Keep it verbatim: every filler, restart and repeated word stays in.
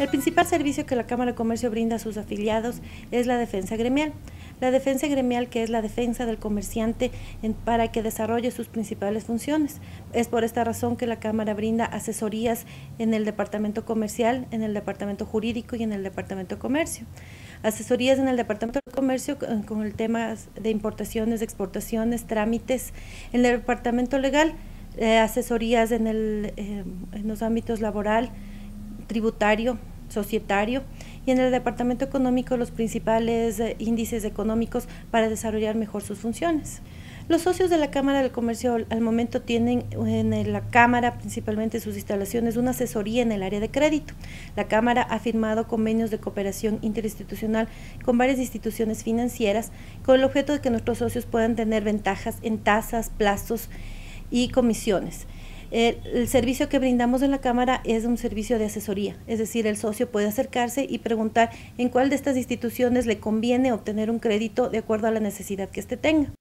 El principal servicio que la Cámara de Comercio brinda a sus afiliados es la defensa gremial. La defensa gremial, que es la defensa del comerciante en, para que desarrolle sus principales funciones. Es por esta razón que la Cámara brinda asesorías en el Departamento Comercial, en el Departamento Jurídico y en el Departamento de Comercio. Asesorías en el Departamento de Comercio con, con el tema de importaciones, exportaciones, trámites. En el Departamento Legal, eh, asesorías en, el, eh, en los ámbitos laboral, tributario, societario, y en el Departamento Económico los principales eh, índices económicos para desarrollar mejor sus funciones. Los socios de la Cámara del Comercio al, al momento tienen en la Cámara, principalmente sus instalaciones, una asesoría en el área de crédito. La Cámara ha firmado convenios de cooperación interinstitucional con varias instituciones financieras con el objeto de que nuestros socios puedan tener ventajas en tasas, plazos y comisiones. El, el servicio que brindamos en la Cámara es un servicio de asesoría, es decir, el socio puede acercarse y preguntar en cuál de estas instituciones le conviene obtener un crédito de acuerdo a la necesidad que éste tenga.